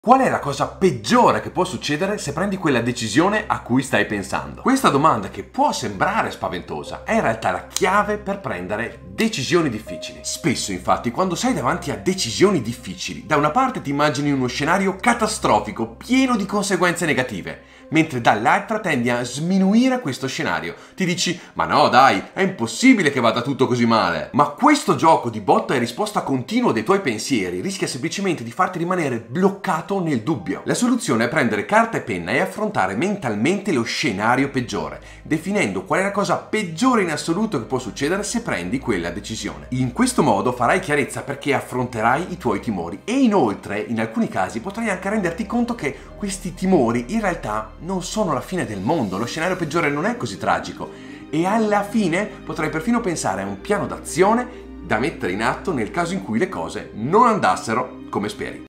Qual è la cosa peggiore che può succedere se prendi quella decisione a cui stai pensando? Questa domanda, che può sembrare spaventosa, è in realtà la chiave per prendere decisioni difficili. Spesso, infatti, quando sei davanti a decisioni difficili, da una parte ti immagini uno scenario catastrofico, pieno di conseguenze negative, mentre dall'altra tendi a sminuire questo scenario. Ti dici, ma no dai, è impossibile che vada tutto così male. Ma questo gioco di botta e risposta continuo dei tuoi pensieri rischia semplicemente di farti rimanere bloccato nel dubbio. La soluzione è prendere carta e penna e affrontare mentalmente lo scenario peggiore, definendo qual è la cosa peggiore in assoluto che può succedere se prendi quella decisione. In questo modo farai chiarezza perché affronterai i tuoi timori e inoltre, in alcuni casi, potrai anche renderti conto che questi timori in realtà non sono la fine del mondo, lo scenario peggiore non è così tragico e alla fine potrai perfino pensare a un piano d'azione da mettere in atto nel caso in cui le cose non andassero come speri.